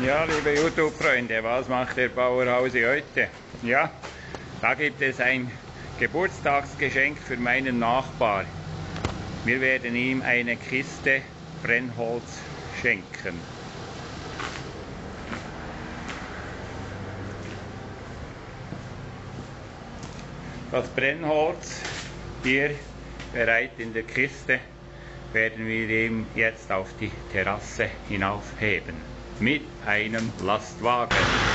Ja, liebe YouTube-Freunde, was macht der Bauerhausi heute? Ja, da gibt es ein Geburtstagsgeschenk für meinen Nachbar. Wir werden ihm eine Kiste Brennholz schenken. Das Brennholz hier bereit in der Kiste werden wir ihm jetzt auf die Terrasse hinaufheben. Mit einem Lastwagen.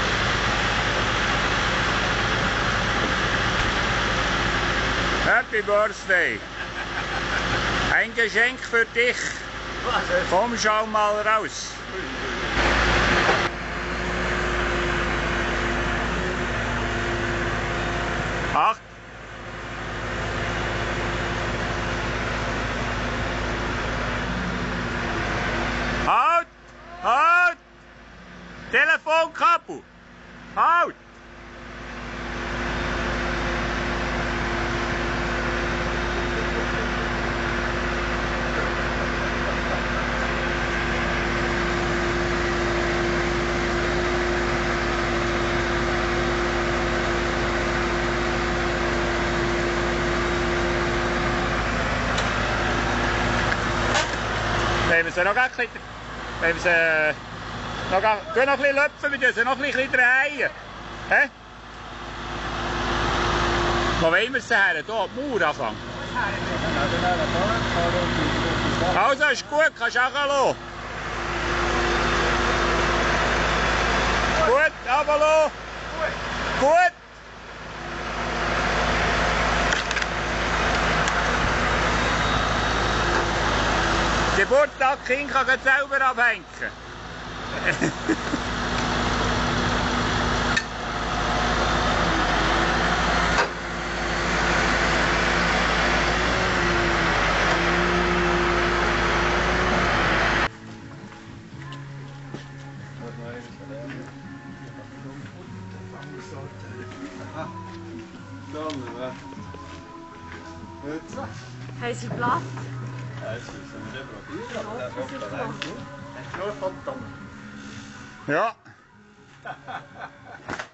Happy Birthday! Ein Geschenk für dich. Komm, schau mal raus. Acht. Halt! Halt! Telefon kaputt! Halt! Wenn wir sie noch ein bisschen, wenn wir sie noch ein bisschen löpfen, wir sie noch ein bisschen drehen. Hä? Wo wollen wir sie her? Hier, die Mauer anfangen. Also, ist gut, kannst du auch lassen. Gut, runterlassen. Gut. Geburtstagskind kann ich selber abhängen. Haben Sie Platz? Ja.